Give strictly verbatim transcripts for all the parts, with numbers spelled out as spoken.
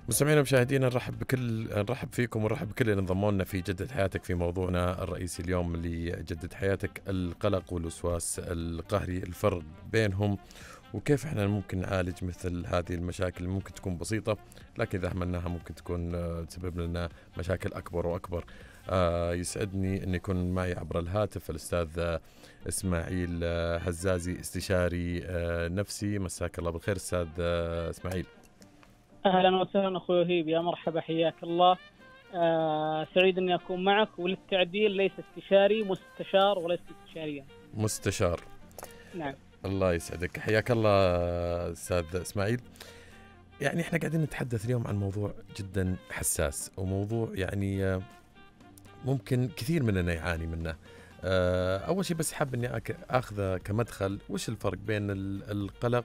مستمعينا ومشاهدينا، نرحب بكل نرحب فيكم ونرحب بكل اللي انضموا لنا في جدة حياتك في موضوعنا الرئيسي اليوم لجدة حياتك، القلق والوسواس القهري، الفرق بينهم وكيف احنا ممكن نعالج مثل هذه المشاكل اللي ممكن تكون بسيطة لكن إذا أهملناها ممكن تكون آه، تسبب لنا مشاكل أكبر وأكبر. آه، يسعدني أن يكون معي عبر الهاتف الأستاذ آه، إسماعيل آه، هزازي، استشاري آه، نفسي. مساك الله بالخير أستاذ آه، إسماعيل. أهلا وسهلا أخوي وهيب، يا مرحبا، حياك الله. آه سعيد أني أكون معك، وللتعديل ليس استشاري، مستشار وليس استشاريا. مستشار. نعم. الله يسعدك، حياك الله أستاذ إسماعيل. يعني احنا قاعدين نتحدث اليوم عن موضوع جدا حساس وموضوع يعني آه، ممكن كثير مننا يعاني منه. آه، أول شيء بس حاب أني أك- أخذه كمدخل، وش الفرق بين ال- القلق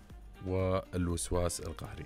والوسواس القهري؟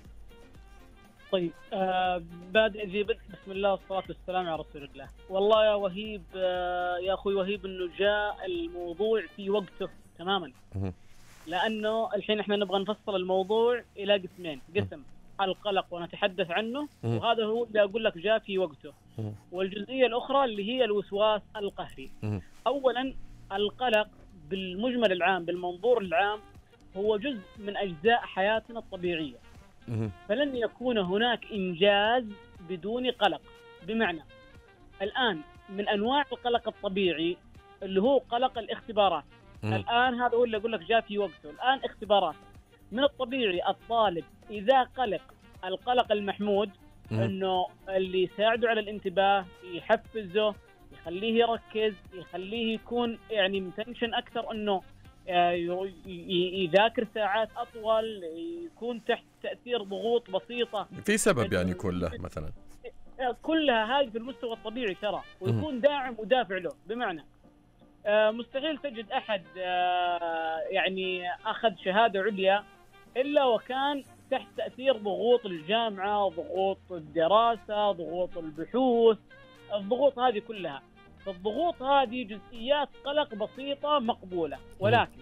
طيب، آه بادئ ذي بدء، بسم الله والصلاة والسلام على رسول الله. والله يا وهيب، آه يا أخوي وهيب، أنه جاء الموضوع في وقته تماما. مه. لأنه الحين إحنا نبغى نفصل الموضوع إلى قسمين، قسم القلق ونتحدث عنه، مه. وهذا هو اللي أقول لك جاء في وقته. مه. والجزئية الأخرى اللي هي الوسواس القهري. مه. أولا، القلق بالمجمل العام، بالمنظور العام، هو جزء من أجزاء حياتنا الطبيعية. مه. فلن يكون هناك إنجاز بدون قلق. بمعنى، الآن من أنواع القلق الطبيعي اللي هو قلق الاختبارات. مه. الآن هذا هو اللي أقول لك جاء في وقته. الآن اختبارات، من الطبيعي الطالب إذا قلق القلق المحمود، مه. انه اللي يساعده على الانتباه، يحفزه، يخليه يركز، يخليه يكون يعني متنشن اكثر، انه آه، ي- ي- يذاكر ساعات اطول، يكون تحت تاثير ضغوط بسيطه. في سبب يعني يكون له مثلا؟ آه، كلها هذه في المستوى الطبيعي ترى، ويكون داعم ودافع له. بمعنى، آه، مستحيل تجد احد آه، يعني اخذ شهاده عليا الا وكان تحت تأثير ضغوط الجامعة، ضغوط الدراسة، ضغوط البحوث، الضغوط هذه كلها. فالضغوط هذه جزئيات قلق بسيطة مقبولة، ولكن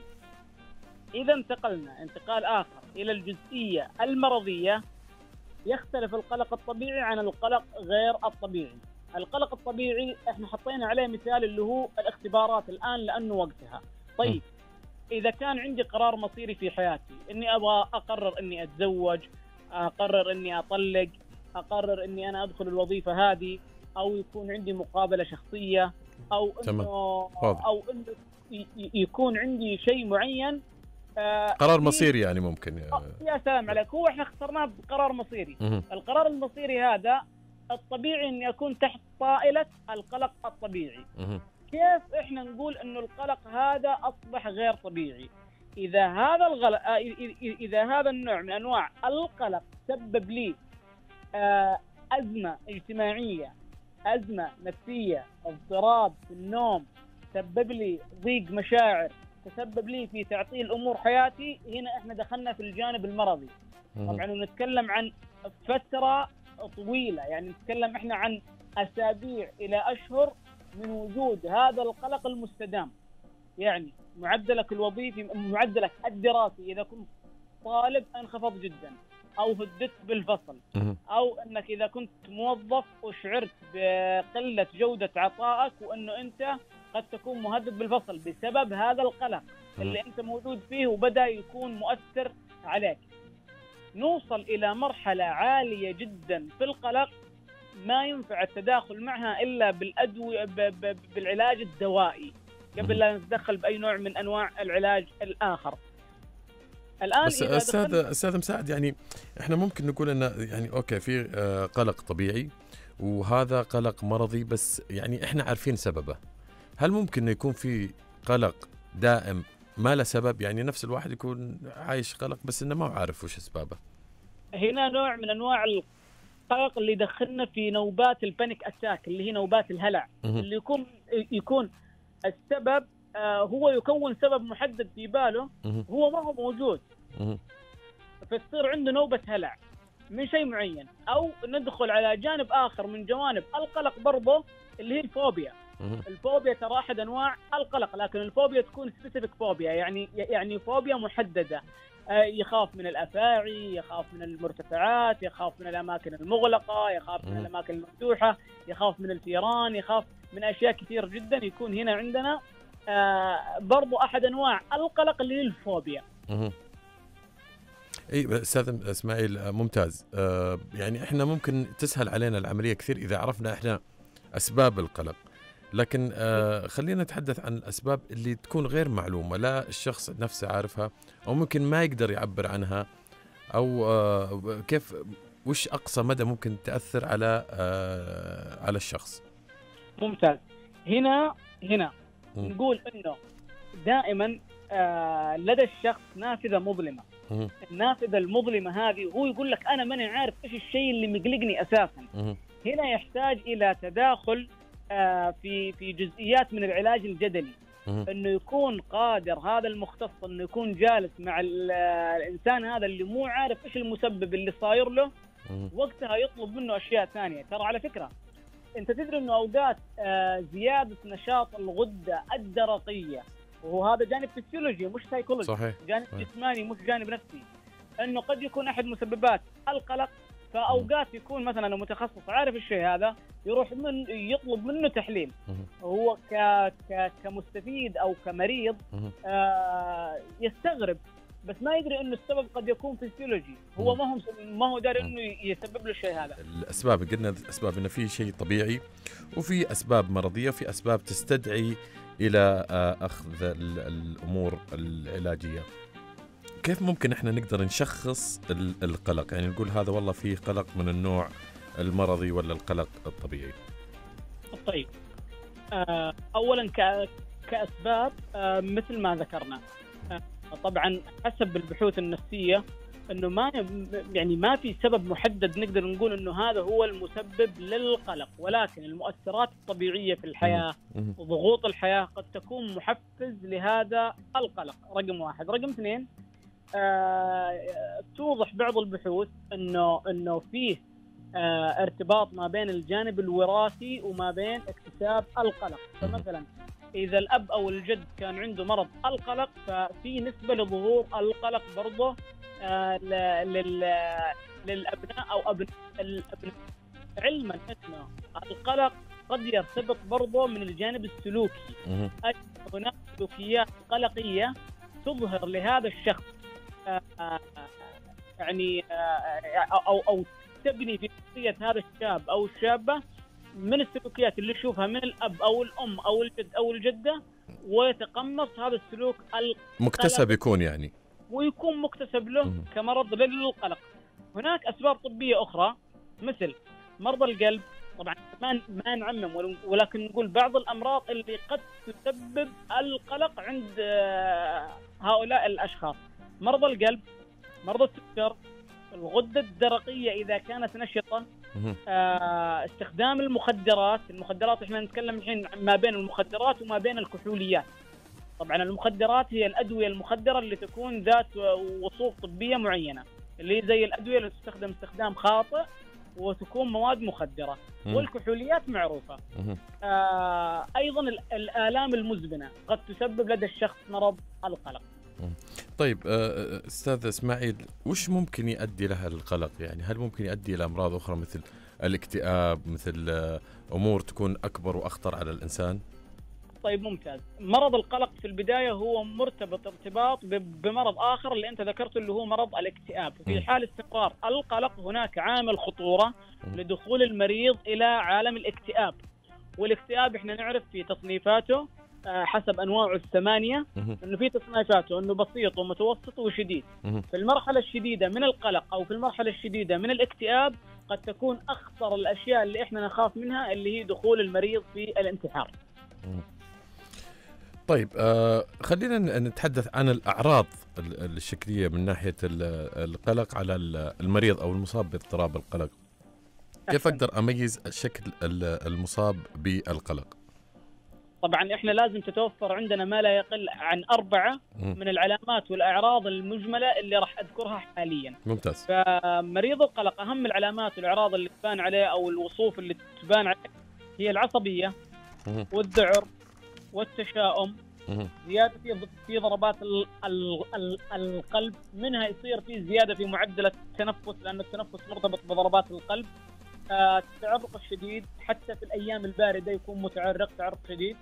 إذا انتقلنا انتقال آخر إلى الجزئية المرضية، يختلف القلق الطبيعي عن القلق غير الطبيعي. القلق الطبيعي احنا حطينا عليه مثال اللي هو الاختبارات الآن لأنه وقتها. طيب، إذا كان عندي قرار مصيري في حياتي، إني أبغى أقرر إني أتزوج، أقرر إني أطلق، أقرر إني أنا أدخل الوظيفة هذه، أو يكون عندي مقابلة شخصية، أو إنه أو إنه ي- ي- يكون عندي شيء معين. آه، قرار مصيري يعني ممكن. آه، يا سلام عليك، هو إحنا اخترناه بقرار مصيري. مه. القرار المصيري هذا الطبيعي إني أكون تحت طائلة القلق الطبيعي. مه. كيف احنا نقول انه القلق هذا اصبح غير طبيعي؟ اذا هذا الغلق، اذا هذا النوع من انواع القلق سبب لي آه، ازمه اجتماعيه، ازمه نفسيه، اضطراب في النوم، سبب لي ضيق مشاعر، تسبب لي في تعطيل امور حياتي، هنا احنا دخلنا في الجانب المرضي. مه. طبعا ونتكلم عن فتره طويله، يعني نتكلم احنا عن اسابيع الى اشهر من وجود هذا القلق المستدام. يعني معدلك الوظيفي، معدلك الدراسي إذا كنت طالب انخفض جدا، أو هددت بالفصل، مه. أو أنك إذا كنت موظف وشعرت بقلة جودة عطائك، وأنه أنت قد تكون مهدد بالفصل بسبب هذا القلق اللي أنت موجود فيه وبدأ يكون مؤثر عليك. نوصل إلى مرحلة عالية جدا في القلق، ما ينفع التداخل معها إلا بالأدوية، بالعلاج الدوائي، قبل لا نتدخل بأي نوع من أنواع العلاج الآخر. الآن بس إذا استاذ دخلنا استاذ مساعد، يعني احنا ممكن نقول انه يعني اوكي في آه، قلق طبيعي وهذا قلق مرضي، بس يعني احنا عارفين سببه. هل ممكن انه يكون في قلق دائم ما له سبب؟ يعني نفس الواحد يكون عايش قلق بس انه ما هو عارف وش اسبابه. هنا نوع من أنواع القلق اللي يدخلنا في نوبات البانيك أتاك، اللي هي نوبات الهلع، مه. اللي يكون يكون السبب آه، هو يكون سبب محدد في باله، مه. هو ما هو موجود، مه. فتصير عنده نوبة هلع من شيء معين. أو ندخل على جانب آخر من جوانب القلق برضه، اللي هي الفوبيا. مه. الفوبيا ترى أحد أنواع القلق، لكن الفوبيا تكون سبيسيفيك فوبيا، يعني يعني فوبيا محددة. يخاف من الأفاعي، يخاف من المرتفعات، يخاف من الأماكن المغلقة، يخاف من الأماكن المفتوحة، يخاف من الفيران، يخاف من أشياء كثير جدا. يكون هنا عندنا برضو أحد أنواع القلق اللي هي الفوبيا. اي استاذ اسماعيل ممتاز. آه يعني احنا ممكن تسهل علينا العمليه كثير اذا عرفنا احنا اسباب القلق، لكن آه خلينا نتحدث عن الاسباب اللي تكون غير معلومه، لا الشخص نفسه عارفها او ممكن ما يقدر يعبر عنها، او آه كيف وش اقصى مدى ممكن تاثر على آه على الشخص. ممتاز. هنا هنا م. نقول انه دائما آه لدى الشخص نافذه مظلمه. م. النافذه المظلمه هذه هو يقول لك انا ماني عارف ايش الشيء اللي مقلقني اساسا. م. هنا يحتاج الى تداخل آه في في جزئيات من العلاج الجدلي، م. انه يكون قادر هذا المختص انه يكون جالس مع الانسان هذا اللي مو عارف ايش المسبب اللي صاير له، م. وقتها يطلب منه اشياء ثانيه. ترى على فكره انت تدري انه اوقات آه زياده نشاط الغده الدرقيه، وهو هذا جانب فسيولوجي مش سايكولوجي، صحيح. جانب صحيح. جسماني مش جانب نفسي، انه قد يكون احد مسببات القلق. فاوقات يكون مثلا المتخصص عارف الشيء هذا، يروح من يطلب منه تحليل، هو ك... ك... كمستفيد او كمريض آه يستغرب، بس ما يدري انه السبب قد يكون فسيولوجي، هو ما هو ما هو داري انه يسبب له الشيء هذا. الاسباب قلنا الاسباب انه في شيء طبيعي وفي اسباب مرضيه وفي اسباب تستدعي الى اخذ الامور العلاجيه. كيف ممكن احنا نقدر نشخص القلق؟ يعني نقول هذا والله فيه قلق من النوع المرضي ولا القلق الطبيعي؟ طيب آه اولا كاسباب آه مثل ما ذكرنا، آه طبعا حسب البحوث النفسيه انه ما يعني ما في سبب محدد نقدر نقول انه هذا هو المسبب للقلق، ولكن المؤثرات الطبيعيه في الحياه وضغوط الحياه قد تكون محفز لهذا القلق. رقم واحد. رقم اثنين، آه توضح بعض البحوث انه انه فيه آه ارتباط ما بين الجانب الوراثي وما بين اكتساب القلق. فمثلا اذا الاب او الجد كان عنده مرض القلق، ففي نسبه لظهور القلق برضه آه للابناء او ابناء الابناء، علما انه القلق قد يرتبط برضه من الجانب السلوكي، اي هناك سلوكيات قلقيه تظهر لهذا الشخص آه يعني آه او او تبني في شخصيه هذا الشاب او الشابه من السلوكيات اللي يشوفها من الاب او الام او الجد او الجده، ويتقمص هذا السلوك مكتسب يكون يعني ويكون مكتسب له كمرض للقلق. هناك اسباب طبيه اخرى مثل مرضى القلب، طبعا ما ما نعمم ولكن نقول بعض الامراض اللي قد تسبب القلق عند هؤلاء الاشخاص. مرضى القلب، مرضى السكر، الغده الدرقيه اذا كانت نشطه، آه، استخدام المخدرات. المخدرات احنا نتكلم الحين ما بين المخدرات وما بين الكحوليات. طبعا المخدرات هي الادويه المخدره اللي تكون ذات وصول طبيه معينه، اللي زي الادويه اللي تستخدم استخدام خاطئ وتكون مواد مخدره. والكحوليات معروفه. آه، ايضا الالام المزمنه قد تسبب لدى الشخص مرض القلق. طيب استاذ اسماعيل، وش ممكن يؤدي لها القلق؟ يعني هل ممكن يؤدي الى امراض اخرى مثل الاكتئاب، مثل امور تكون اكبر واخطر على الانسان؟ طيب ممتاز. مرض القلق في البدايه هو مرتبط ارتباط بمرض اخر اللي انت ذكرته اللي هو مرض الاكتئاب. في حال استقرار القلق هناك عامل خطوره لدخول المريض الى عالم الاكتئاب. والاكتئاب احنا نعرف في تصنيفاته حسب انواعه الثمانيه انه في تصنيفاته انه بسيط ومتوسط وشديد. في المرحله الشديده من القلق او في المرحله الشديده من الاكتئاب قد تكون اخطر الاشياء اللي احنا نخاف منها اللي هي دخول المريض في الانتحار. طيب آه خلينا نتحدث عن الاعراض الشكليه من ناحيه القلق على المريض او المصاب باضطراب القلق. كيف اقدر اميز شكل المصاب بالقلق؟ طبعا احنا لازم تتوفر عندنا ما لا يقل عن أربعة من العلامات والأعراض المجملة اللي راح أذكرها حاليا. ممتاز. فمريض القلق أهم العلامات والأعراض اللي تبان عليه أو الوصوف اللي تبان عليه هي العصبية والذعر والتشاؤم زياده في في ضربات ال ال ال القلب، منها يصير في زياده في معدل التنفس لان التنفس مرتبط بضربات القلب. آه التعرق الشديد حتى في الايام البارده يكون متعرق تعرق شديد.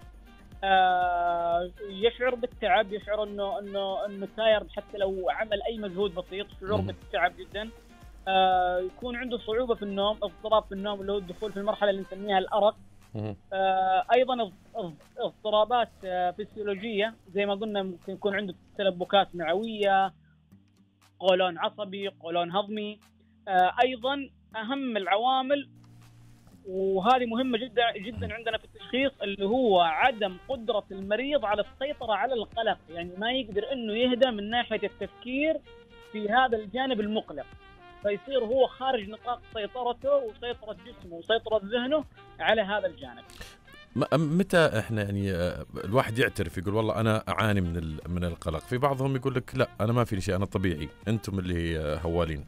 آه يشعر بالتعب، يشعر انه انه انه تايرد حتى لو عمل اي مجهود بسيط، شعور بالتعب جدا. آه يكون عنده صعوبه في النوم، اضطراب في النوم اللي هو الدخول في المرحله اللي نسميها الارق. آه ايضا اضطرابات آه فسيولوجيه زي ما قلنا، ممكن يكون عنده تلبكات معويه، قولون عصبي، قولون هضمي. آه ايضا اهم العوامل وهذه مهمة جدا جدا عندنا في التشخيص اللي هو عدم قدرة المريض على السيطرة على القلق، يعني ما يقدر انه يهدى من ناحية التفكير في هذا الجانب المقلق، فيصير هو خارج نطاق سيطرته وسيطرة جسمه وسيطرة ذهنه على هذا الجانب. متى احنا يعني الواحد يعترف يقول والله انا اعاني من من القلق؟ في بعضهم يقول لك لا انا ما في شيء، انا طبيعي، انتم اللي هوالين.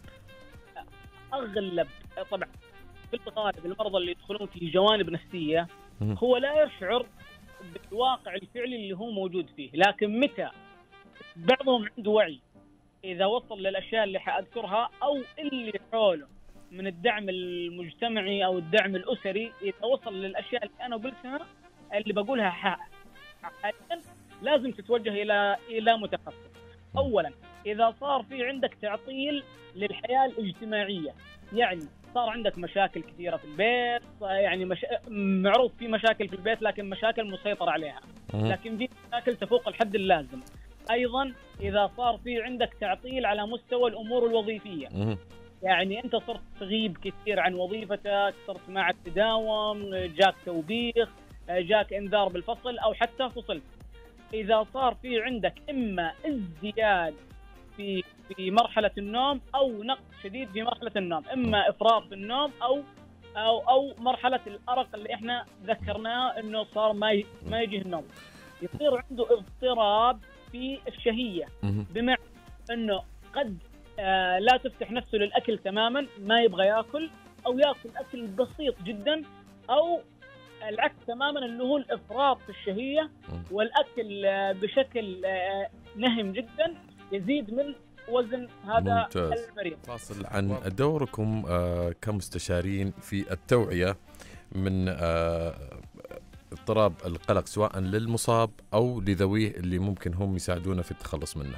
اغلب طبعا بالغالب المرضى اللي يدخلون في جوانب نفسية هو لا يشعر بالواقع الفعلي اللي هو موجود فيه، لكن متى بعضهم عنده وعي إذا وصل للأشياء اللي حأذكرها أو اللي حوله من الدعم المجتمعي أو الدعم الأسري، إذا وصل للأشياء اللي أنا قلتها اللي بقولها حاليا لازم تتوجه إلى إلى متخصص. أولا إذا صار في عندك تعطيل للحياة الاجتماعية، يعني صار عندك مشاكل كثيرة في البيت، يعني مش... معروف في مشاكل في البيت لكن مشاكل مسيطر عليها، لكن في مشاكل تفوق الحد اللازم. أيضا إذا صار في عندك تعطيل على مستوى الأمور الوظيفية، يعني أنت صرت تغيب كثير عن وظيفتك، صرت معك تداوم، جاك توبيخ، جاك إنذار بالفصل أو حتى فصلت. إذا صار في عندك إما ازدياد في في مرحلة النوم أو نقص شديد في مرحلة النوم، إما إفراط في النوم أو أو أو مرحلة الأرق اللي إحنا ذكرناه إنه صار ما ما يجي النوم، يصير عنده اضطراب في الشهية، بمعنى إنه قد آه لا تفتح نفسه للأكل تماما، ما يبغى يأكل أو يأكل أكل بسيط جدا، أو العكس تماما اللي هو الإفراط في الشهية والأكل آه بشكل آه نهم جدا يزيد من وزن هذا المريض. فاصل عن دوركم آه كمستشارين في التوعية من آه اضطراب القلق سواء للمصاب أو لذويه اللي ممكن هم يساعدونا في التخلص منه.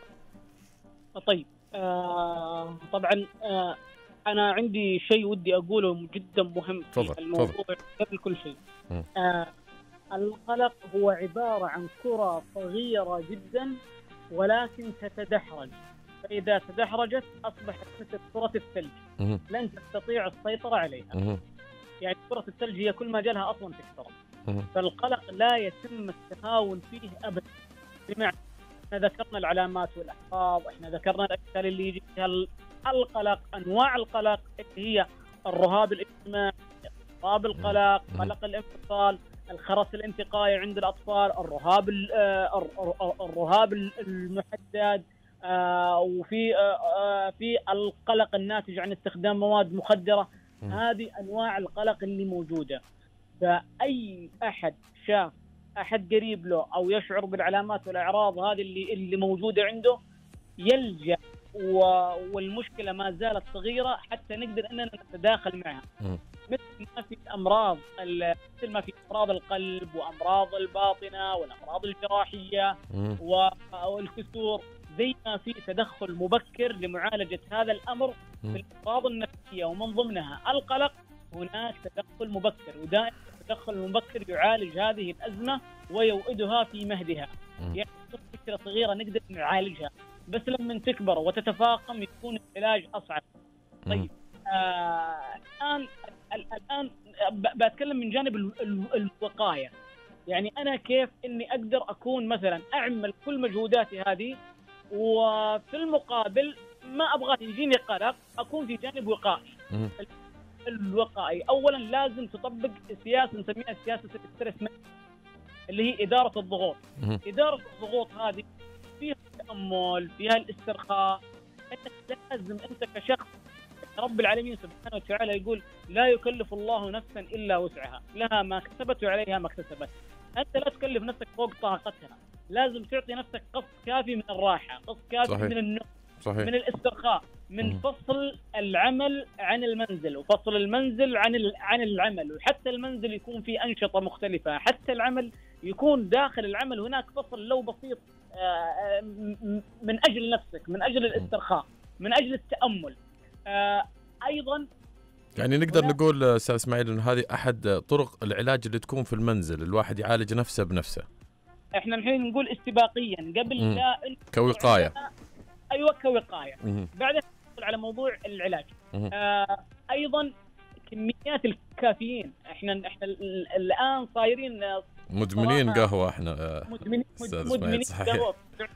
طيب آه طبعا آه أنا عندي شيء ودي أقوله جدا مهم في الموضوع قبل كل شيء. آه القلق هو عبارة عن كرة صغيرة جدا ولكن تتدحرج، فإذا تدحرجت أصبحت مثل كرة الثلج لن تستطيع السيطرة عليها. يعني كرة الثلج هي كل ما جالها أصلا تكسر، فالقلق لا يتم التهاون فيه أبدا. بمعنى احنا ذكرنا العلامات والأعراض، احنا ذكرنا الأشكال اللي يجي فيها القلق، أنواع القلق اللي هي الرهاب الاجتماعي، اضطراب القلق، قلق الانفصال، الخرس الانتقائي عند الأطفال، الرهاب الرهاب المحدد، وفي في القلق الناتج عن استخدام مواد مخدرة. هذه أنواع القلق اللي موجودة. فأي أحد شاف أحد قريب له أو يشعر بالعلامات والأعراض هذه اللي اللي موجودة عنده يلجأ، والمشكلة ما زالت صغيرة حتى نقدر أننا نتداخل معها. مثل ما في أمراض مثل ما في أمراض القلب وأمراض الباطنة والأمراض الجراحية والكسور، زي ما في تدخل مبكر لمعالجة هذا الأمر في الأمراض النفسية ومن ضمنها القلق، هناك تدخل مبكر، ودائما التدخل المبكر يعالج هذه الأزمة ويوئدها في مهدها. يعني فكرة صغيرة نقدر نعالجها، بس لما تكبر وتتفاقم يكون العلاج أصعب. طيب آه الآن الآن بتكلم من جانب الوقاية، يعني أنا كيف إني أقدر أكون مثلا أعمل كل مجهوداتي هذه وفي المقابل ما أبغى يجيني قلق، أكون في جانب وقائي. الوقائي أولا لازم تطبق سياسة نسميها سياسة الستريس اللي هي إدارة الضغوط. إدارة الضغوط هذه فيها التأمل، فيها الاسترخاء. أنت لازم أنت كشخص، رب العالمين سبحانه وتعالى يقول لا يكلف الله نفسا إلا وسعها، لها ما كسبت وعليها ما اكتسبت. انت لا تكلف نفسك فوق طاقتها، لازم تعطي نفسك قسط كافي من الراحه، قسط كافي صحيح. من النوم، صحيح. من الاسترخاء، من م. فصل العمل عن المنزل، وفصل المنزل عن عن العمل، وحتى المنزل يكون فيه انشطه مختلفه، حتى العمل يكون داخل العمل هناك فصل لو بسيط من اجل نفسك، من اجل الاسترخاء، من اجل التامل. ايضا يعني نقدر نقول استاذ اسماعيل انه هذه احد طرق العلاج اللي تكون في المنزل، الواحد يعالج نفسه بنفسه. احنا الحين نقول استباقيا قبل مم. لا كوقايه. ايوه كوقايه. مم. بعدين ندخل على موضوع العلاج. آه ايضا كميات الكافيين، احنا احنا الان صايرين مدمنين قهوه، احنا مدمنين مدمنين قهوه،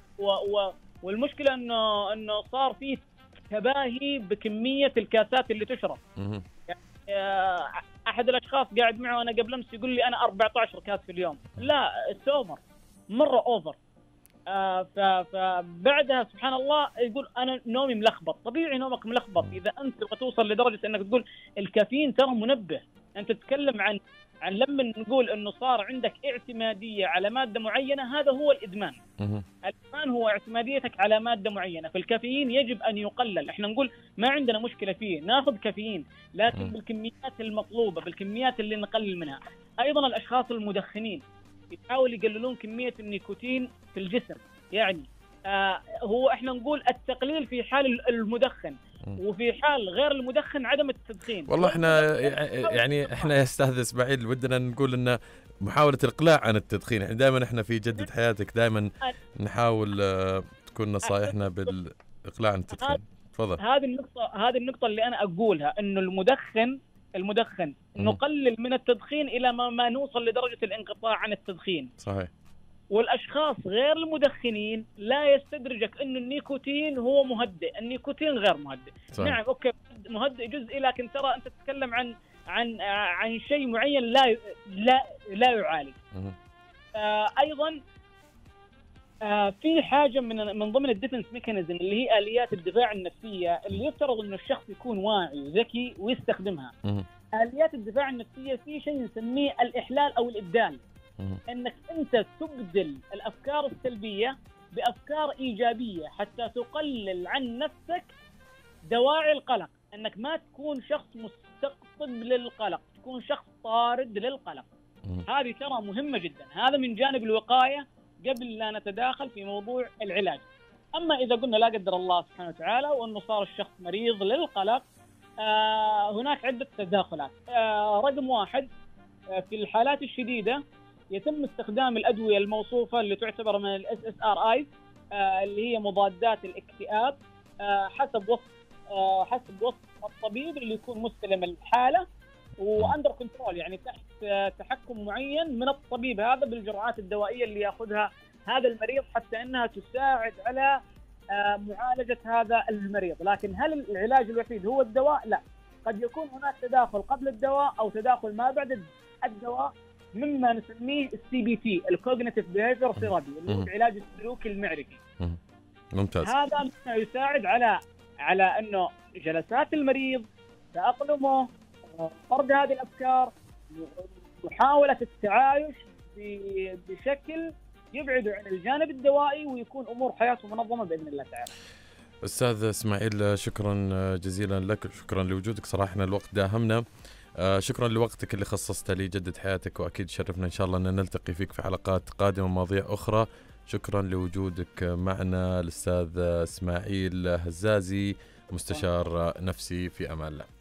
والمشكله انه انه صار فيه تباهي بكميه الكاسات اللي تشرب. يعني احد الاشخاص قاعد معه انا قبل امس يقول لي انا أربعة عشر كاس في اليوم. لا، اتس اوفر، مره اوفر. آه فبعدها سبحان الله يقول انا نومي ملخبط. طبيعي نومك ملخبط اذا انت توصل لدرجه انك تقول الكافيين ترى منبه. انت تتكلم عن عن لما نقول انه صار عندك اعتماديه على ماده معينه، هذا هو الادمان. الادمان هو اعتماديتك على ماده معينه، فالكافيين يجب ان يقلل. احنا نقول ما عندنا مشكله فيه، ناخذ كافيين لكن بالكميات المطلوبه، بالكميات اللي نقلل منها. ايضا الاشخاص المدخنين يحاول يقللون كميه النيكوتين في الجسم. يعني آه هو احنا نقول التقليل في حال المدخن، وفي حال غير المدخن عدم التدخين. والله احنا يعني احنا يا استاذ اسماعيل ودنا نقول ان محاوله الاقلاع عن التدخين، يعني دائما احنا في جدة حياتك دائما نحاول تكون نصائحنا بالاقلاع عن التدخين. تفضل. هذه النقطه هذه النقطه اللي انا اقولها، انه المدخن المدخن نقلل من التدخين الى ما, ما نوصل لدرجه الانقطاع عن التدخين. صحيح. والاشخاص غير المدخنين لا يستدرجك انه النيكوتين هو مهدئ، النيكوتين غير مهدئ. صحيح. نعم اوكي مهدئ جزئي، لكن ترى انت تتكلم عن عن عن شيء معين لا لا لا يعالج. آه ايضا آه في حاجه من من ضمن الديفنس ميكانيزم اللي هي اليات الدفاع النفسيه اللي يفترض انه الشخص يكون واعي وذكي ويستخدمها. مه. اليات الدفاع النفسيه في شيء نسميه الاحلال او الابدال. انك انت تبدل الافكار السلبيه بافكار ايجابيه حتى تقلل عن نفسك دواعي القلق، انك ما تكون شخص مستقطب للقلق، تكون شخص طارد للقلق. هذه ترى مهمه جدا. هذا من جانب الوقايه قبل لا نتداخل في موضوع العلاج. اما اذا قلنا لا قدر الله سبحانه وتعالى وانه صار الشخص مريض للقلق، آه هناك عده تداخلات. آه رقم واحد، آه في الحالات الشديده يتم استخدام الأدوية الموصوفة اللي تعتبر من ال إس إس آر آي آه اللي هي مضادات الاكتئاب، آه حسب وصف آه حسب وصف الطبيب اللي يكون مستلم الحالة وأندر كنترول، يعني تحت آه تحكم معين من الطبيب هذا بالجرعات الدوائية اللي يأخذها هذا المريض حتى أنها تساعد على آه معالجة هذا المريض. لكن هل العلاج الوحيد هو الدواء؟ لا، قد يكون هناك تداخل قبل الدواء أو تداخل ما بعد الدواء، مما نسميه السي بي تي الكوجنيتيف بيهيفير ثيرابي اللي هو العلاج السلوكي المعرفي. ممتاز. هذا يساعد على على انه جلسات المريض، تأقلمه، طرد هذه الافكار، محاوله التعايش بشكل يبعده عن الجانب الدوائي ويكون امور حياته منظمه باذن الله تعالى. استاذ اسماعيل شكرا جزيلا لك، شكرا لوجودك، صراحه الوقت داهمنا. آه شكرا لوقتك اللي خصصته لجدة حياتك، واكيد شرفنا ان شاء الله ان نلتقي فيك في حلقات قادمه ومواضيع اخرى. شكرا لوجودك معنا الاستاذ اسماعيل هزازي، مستشار نفسي، في امان الله.